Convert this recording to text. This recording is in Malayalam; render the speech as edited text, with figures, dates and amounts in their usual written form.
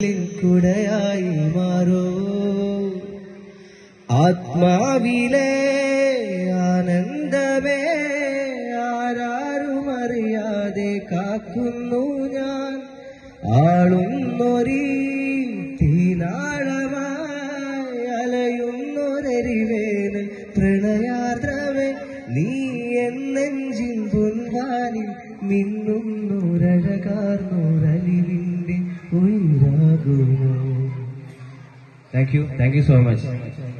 കുടയായി മാറോ ആത്മാവിലെ ആനന്ദമേ ആരാരും അറിയാതെ കാക്കുന്നു ഞാൻ ആളുന്നൊരീ തീനാളമായി അലയുന്നൊരരിവേന് പ്രണയാർദ്രവേ നീ എന്നെഞ്ചിൻ പൊൻവാനിൽ മിന്നുന്നൊരഴകാർന്നൊരലിവിന്റെ ഉയരാകുമോ. Thank you so much.